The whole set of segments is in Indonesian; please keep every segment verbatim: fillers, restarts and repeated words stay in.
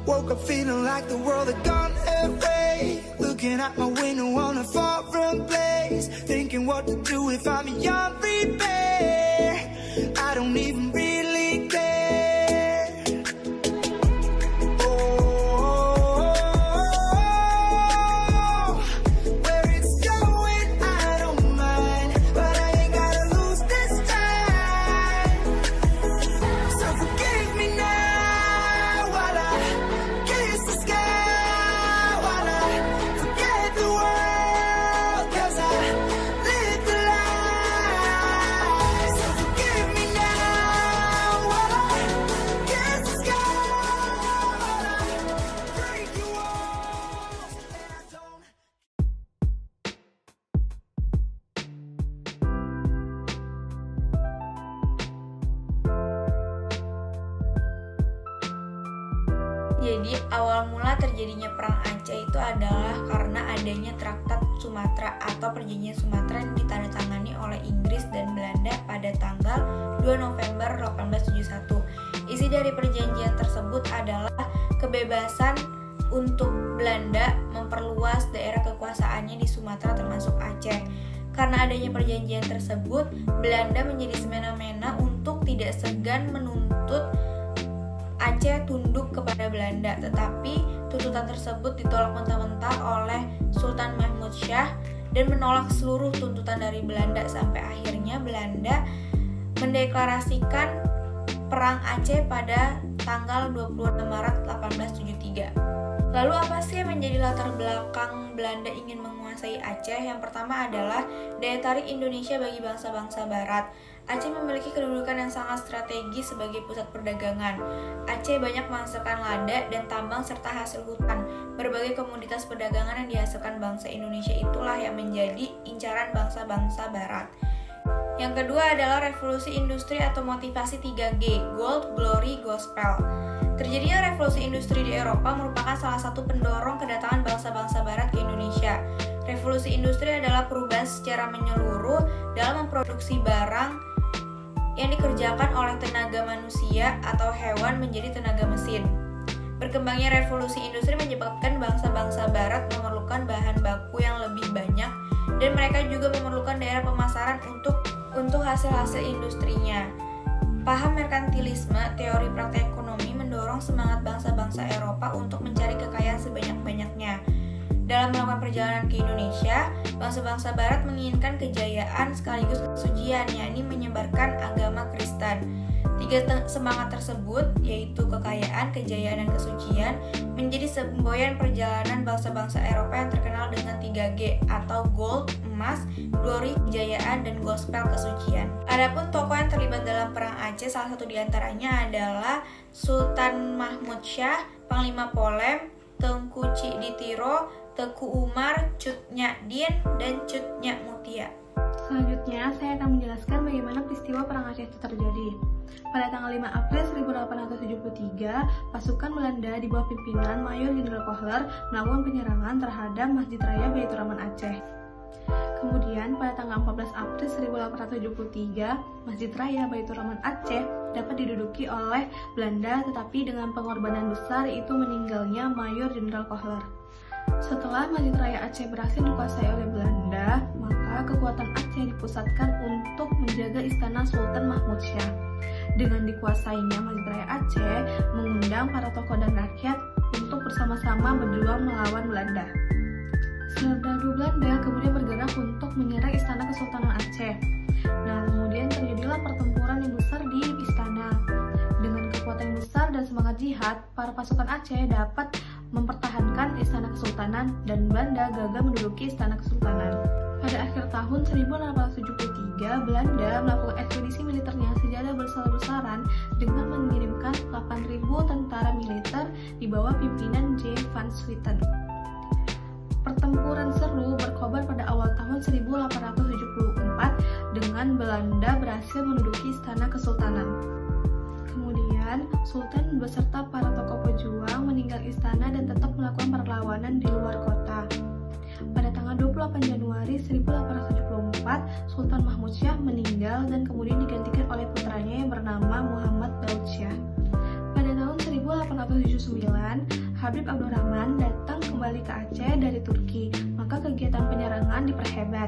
Woke up feeling like the world had gone away. Looking out my window on a foreign place, thinking what to do if I'm beyond repair. I don't even really care. Oh, where it's going, I don't mind, but I ain't gotta lose this time. So forgive me now while I kiss the sky, while I forget the world, 'cause I live the life. So forgive me now while I kiss the sky, while I break your walls, and I don't. Jadi awal mula terjadinya perang Aceh itu adalah karena adanya Traktat Sumatra atau Perjanjian Sumatera yang ditandatangani oleh Inggris dan Belanda pada tanggal dua November delapan belas tujuh puluh satu. Isi dari perjanjian tersebut adalah kebebasan untuk Belanda memperluas daerah kekuasaannya di Sumatera termasuk Aceh. Karena adanya perjanjian tersebut, Belanda menjadi semena-mena untuk tidak segan menuntut Aceh tunduk kepada Belanda, tetapi tuntutan tersebut ditolak mentah-mentah oleh Sultan Mahmud Shah dan menolak seluruh tuntutan dari Belanda sampai akhirnya Belanda mendeklarasikan perang Aceh pada tanggal dua puluh enam Maret delapan belas tujuh puluh tiga. Lalu apa sih yang menjadi latar belakang Belanda ingin menguasai Aceh? Yang pertama adalah daya tarik Indonesia bagi bangsa-bangsa Barat. Aceh memiliki kedudukan yang sangat strategis sebagai pusat perdagangan. Aceh banyak menghasilkan lada dan tambang serta hasil hutan. Berbagai komoditas perdagangan yang dihasilkan bangsa Indonesia itulah yang menjadi incaran bangsa-bangsa Barat. Yang kedua adalah revolusi industri atau motivasi tiga G, Gold, Glory, Gospel. Terjadinya revolusi industri di Eropa merupakan salah satu pendorong kedatangan bangsa-bangsa Barat ke Indonesia. Revolusi industri adalah perubahan secara menyeluruh dalam memproduksi barang yang dikerjakan oleh tenaga manusia atau hewan menjadi tenaga mesin. Berkembangnya revolusi industri menyebabkan bangsa-bangsa Barat memerlukan bahan baku yang lebih banyak dan mereka juga memerlukan daerah pemasaran untuk untuk hasil-hasil industrinya. Paham merkantilisme, teori praktek ekonomi mendorong semangat bangsa-bangsa Eropa untuk mencari kekayaan sebanyak-banyaknya. Dalam melakukan perjalanan ke Indonesia, bangsa-bangsa Barat menginginkan kejayaan sekaligus kesucian, yakni menyebarkan agama Kristen. Tiga te- semangat tersebut, yaitu kekayaan, kejayaan, dan kesucian, menjadi semboyan perjalanan bangsa-bangsa Eropa yang terkenal dengan tiga G atau Gold, emas, Glory, kejayaan, dan Gospel, kesucian. Adapun tokoh yang terlibat dalam perang Aceh, salah satu diantaranya adalah Sultan Mahmud Shah, Panglima Polem, Tengku Cik Ditiro, Teku Umar, Cut Nyak Dien, dan Cut Nyak Mutia. Selanjutnya, saya akan menjelaskan bagaimana peristiwa Perang Aceh itu terjadi. Pada tanggal lima April seribu delapan ratus tujuh puluh tiga, pasukan Belanda di bawah pimpinan Mayor Jenderal Kohler melakukan penyerangan terhadap Masjid Raya Baitur Rahman Aceh. Kemudian, pada tanggal empat belas April seribu delapan ratus tujuh puluh tiga, Masjid Raya Baitur Rahman Aceh dapat diduduki oleh Belanda, tetapi dengan pengorbanan besar, yaitu meninggalnya Mayor Jenderal Kohler. Setelah Masjid Raya Aceh berhasil dikuasai oleh Belanda, maka kekuatan Aceh dipusatkan untuk menjaga istana Sultan Mahmud Shah. Dengan dikuasainya Masjid Raya Aceh, mengundang para tokoh dan rakyat untuk bersama-sama berjuang melawan Belanda. Serdadu Belanda kemudian bergerak untuk menyerang istana Kesultanan Aceh. Nah, kemudian terjadilah pertempuran yang besar di istana. Dengan kekuatan yang besar dan semangat jihad, para pasukan Aceh dapat mempertahankan istana kesultanan dan Belanda gagal menduduki istana kesultanan. Pada akhir tahun seribu delapan ratus tujuh puluh tiga, Belanda melakukan ekspedisi militernya secara besar-besaran dengan mengirimkan delapan ribu tentara militer di bawah pimpinan J. van Swieten. Pertempuran seru berkobar pada awal tahun seribu delapan ratus tujuh puluh empat dengan Belanda berhasil menduduki istana kesultanan. Kemudian, Sultan beserta para tokoh pejuang meninggal istana dan tetap melakukan perlawanan di luar kota. Pada tanggal dua puluh delapan Januari seribu delapan ratus tujuh puluh empat, Sultan Mahmud Shah meninggal dan kemudian digantikan oleh putranya yang bernama Muhammad Daud Shah. Pada tahun seribu delapan ratus tujuh puluh sembilan, Habib Abdurrahman datang kembali ke Aceh dari Turki, maka kegiatan penyerangan diperhebat.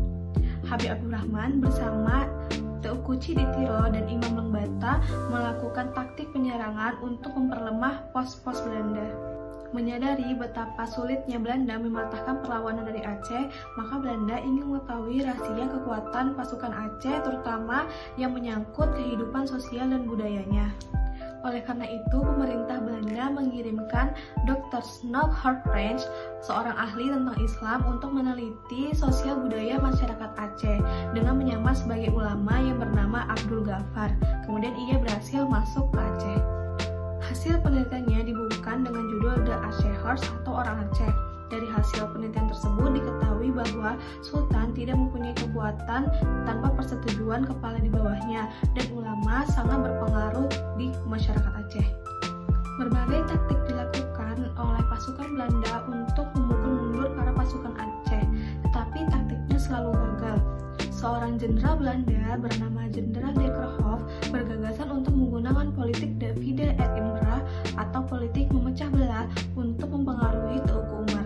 Habib Abdurrahman bersama Teuku Ciditiro dan Imam Lengbata melakukan taktik penyerangan untuk memperlemah pos-pos Belanda. Menyadari betapa sulitnya Belanda mematahkan perlawanan dari Aceh, maka Belanda ingin mengetahui rahasia kekuatan pasukan Aceh, terutama yang menyangkut kehidupan sosial dan budayanya. Oleh karena itu, pemerintah Belanda mengirimkan dokter Snoek Hartranch, seorang ahli tentang Islam, untuk meneliti sosial budaya masyarakat Aceh dengan menyamar sebagai ulama yang bernama Abdul Ghaffar. Kemudian ia berhasil masuk ke Aceh. Hasil penelitiannya dibukukan dengan judul The Acehers atau Orang Aceh. Dari hasil penelitian tersebut diketahui bahwa Sultan tidak mempunyai kekuatan tanpa persetujuan kepala di bawahnya, dan ulama sangat berpengaruh di masyarakat Aceh. Berbagai taktik dilakukan oleh pasukan Belanda untuk memukul mundur para pasukan Aceh, tetapi taktiknya selalu gagal. Seorang jenderal Belanda bernama Jenderal De Kerkhoff bergagasan untuk menggunakan politik divide et impera atau politik memecah belah untuk mempengaruhi Teuku Umar.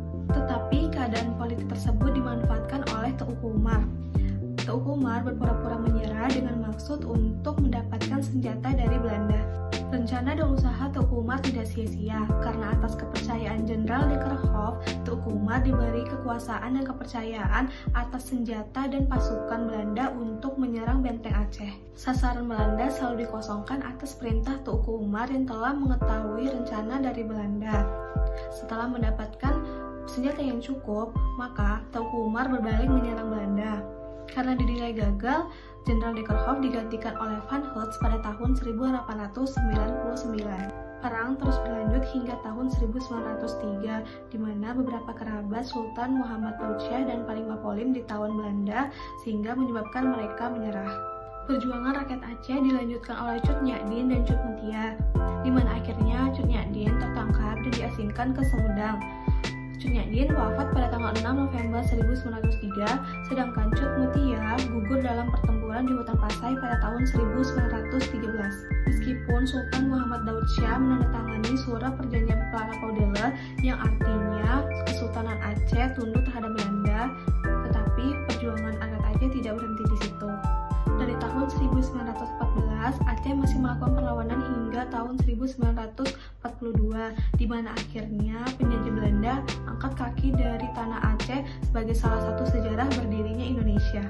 Tetapi keadaan politik tersebut dimanfaatkan oleh Teuku Umar. Teuku Umar berpura-pura menyerah dengan maksud untuk mendapatkan senjata dari Belanda. Rencana dan usaha Teuku Umar tidak sia-sia, karena atas kepercayaan Jenderal De Kerkhoff, Teuku Umar diberi kekuasaan dan kepercayaan atas senjata dan pasukan Belanda untuk menyerang benteng Aceh. Sasaran Belanda selalu dikosongkan atas perintah Teuku Umar yang telah mengetahui rencana dari Belanda. Setelah mendapatkan senjata yang cukup, maka Teuku Umar berbalik menyerang Belanda. Karena dinilai gagal, Jenderal De Kerkhoff digantikan oleh Van Hulst pada tahun seribu delapan ratus sembilan puluh sembilan. Perang terus berlanjut hingga tahun seribu sembilan ratus tiga, di mana beberapa kerabat Sultan Muhammad Daud Shah dan Panglima Polim ditawan Belanda, sehingga menyebabkan mereka menyerah. Perjuangan rakyat Aceh dilanjutkan oleh Cut Nyak-Dien dan Cut Mutia, di mana akhirnya Cut Nyak-Dien tertangkap dan diasingkan ke Sumedang. Cut Nyak-Dien wafat pada tanggal enam November seribu sembilan ratus tiga, sedangkan Cut Mutia gugur dalam pertempuran di Hutan Pasai pada tahun seribu sembilan ratus tiga belas. Meskipun Sultan Muhammad Daud Shah menandatangani surat perjanjian Plaka-Caudele yang artinya Kesultanan Aceh tunduk terhadap Belanda, tetapi perjuangan rakyat Aceh tidak berhenti di situ. Dari tahun seribu sembilan ratus empat belas, Aceh masih melakukan perlawanan hingga tahun seribu sembilan ratus empat puluh dua, di mana akhirnya penjajah Belanda angkat kaki dari tanah Aceh sebagai salah satu sejarah berdirinya Indonesia.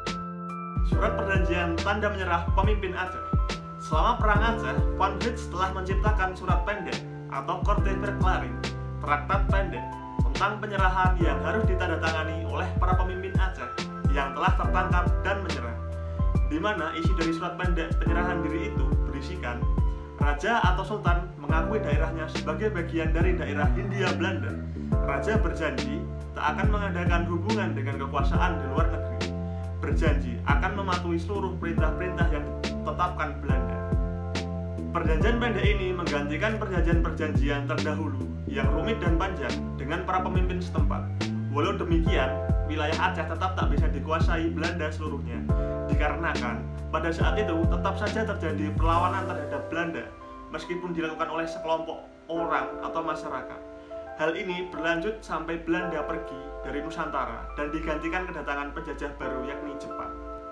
Surat perjanjian tanda menyerah pemimpin Aceh. Selama Perang Aceh, Van Hulst telah menciptakan surat pendek atau Korte Verklaring, traktat pendek tentang penyerahan yang harus ditandatangani oleh para pemimpin Aceh yang telah tertangkap dan menyerah, di mana isi dari surat pendek penyerahan diri itu berisikan Raja atau Sultan mengakui daerahnya sebagai bagian dari daerah Hindia Belanda. Raja berjanji tak akan mengadakan hubungan dengan kekuasaan di luar negeri. Berjanji akan mematuhi seluruh perintah-perintah yang ditetapkan Belanda. Perjanjian pendek ini menggantikan perjanjian-perjanjian terdahulu yang rumit dan panjang dengan para pemimpin setempat. Walau demikian, wilayah Aceh tetap tak bisa dikuasai Belanda seluruhnya, dikarenakan pada saat itu tetap saja terjadi perlawanan terhadap Belanda meskipun dilakukan oleh sekelompok orang atau masyarakat. Hal ini berlanjut sampai Belanda pergi dari Nusantara dan digantikan kedatangan penjajah baru yakni Jepang.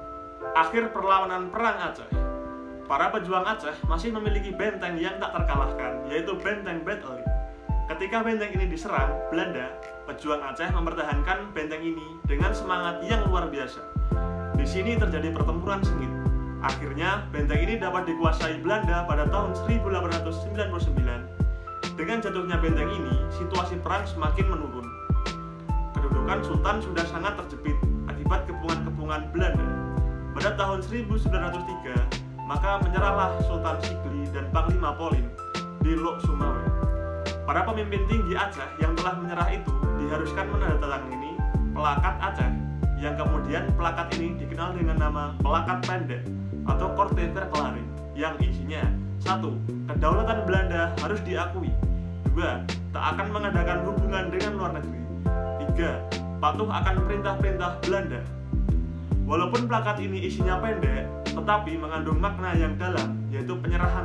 Akhir perlawanan Perang Aceh. Para pejuang Aceh masih memiliki benteng yang tak terkalahkan, yaitu benteng Bet Ali. Ketika benteng ini diserang Belanda, pejuang Aceh mempertahankan benteng ini dengan semangat yang luar biasa. Di sini terjadi pertempuran sengit. Akhirnya, benteng ini dapat dikuasai Belanda pada tahun seribu delapan ratus sembilan puluh sembilan. Dengan jatuhnya benteng ini, situasi perang semakin menurun. Kedudukan Sultan sudah sangat terjepit akibat kepungan-kepungan Belanda. Pada tahun seribu sembilan ratus tiga, maka menyerahlah Sultan Sigli dan Panglima Polim di Lok Sumawe. Para pemimpin tinggi Aceh yang telah menyerah itu diharuskan menandatangani Pelakat Aceh, yang kemudian pelakat ini dikenal dengan nama Pelakat Pendek atau Korte Verklaring, yang isinya satu. Kedaulatan Belanda harus diakui. Dua. Tak akan mengadakan hubungan dengan luar negeri. Tiga. Patuh akan perintah-perintah Belanda. Walaupun plakat ini isinya pendek, tetapi mengandung makna yang dalam, yaitu penyerahan